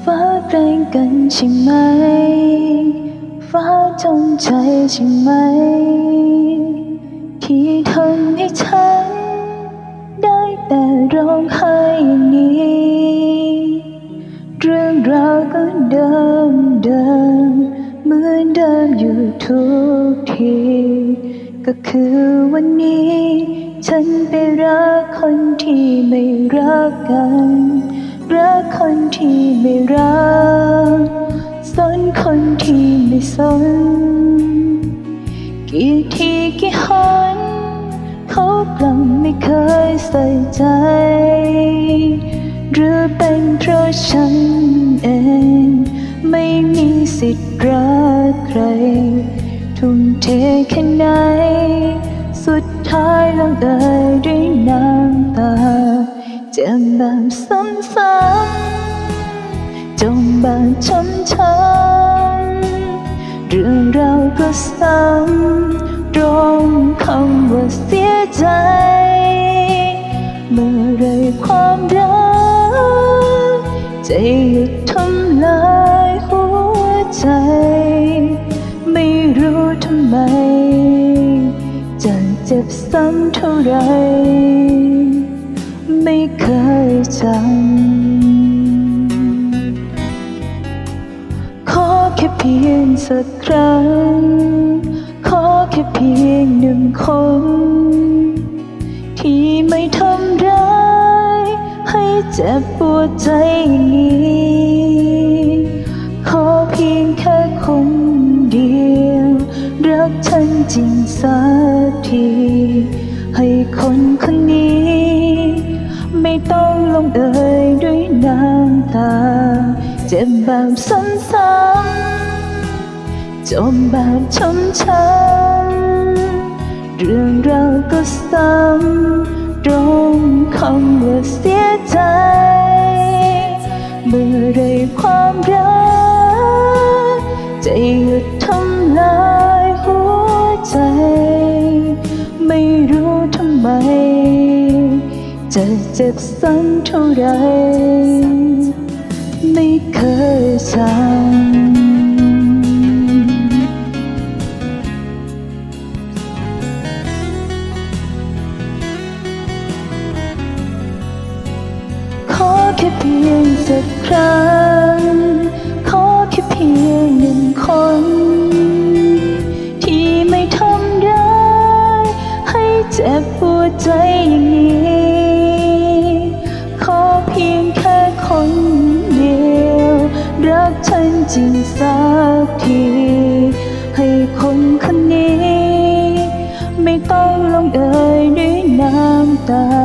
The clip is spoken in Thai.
ฟ้าแกล้งกันใช่ไหมฟ้าจงใจใช่ไหมที่ทำให้ฉันได้แต่ร้องไห้อย่างนี้เรื่องราวก็เดิมเหมือนเดิมอยู่ทุกทีก็คือวันนี้ฉันไปรักคนที่ไม่รักกันรักคนที่ไม่รักสนคนที่ไม่สนกี่ทีกี่หนเขากลับไม่เคยใส่ใจหรือเป็นเพราะฉันเองไม่มีสิทธิ์รักใครทุ่มเทแค่ไหนสุดท้ายลงเอยด้วยน้ำตาเจ็บแบบซ้ำๆจมแบบช้ำๆเรื่องราวก็ซ้ำตรงคำว่าเสียใจเมื่อไรความรักจะหยุดทำลายหัวใจไม่รู้ทำไมจะเจ็บซ้ำเท่าไรไม่เคยจำขอแค่เพียงสักครั้งขอแค่เพียงหนึ่งคนที่ไม่ทำร้ายให้เจ็บปวดใจอย่างนี้ขอเพียงแค่คนเดียวรักฉันจริงสักทีให้คนคนนี้ไม่ต้องลงเอยด้วยน้ำตาเจ็บแบบซ้ำๆจมแบบช้ำๆเรื่องราวก็ซ้ำตรงคำว่าเสียใจเมื่อไรความรักจะหยุดทำลายหัวใจไม่รู้ทำไมจะเจ็บซ้ำเท่าไรไม่เคยจำขอแค่เพียงสักครั้งขอแค่เพียงหนึ่งคนที่ไม่ทำร้ายให้เจ็บปวดใจอย่างนี้ขอเพียงแค่คนเดียวรักฉันจริงสักทีให้คนคนนี้ไม่ต้องลงเอยด้วยน้ำตา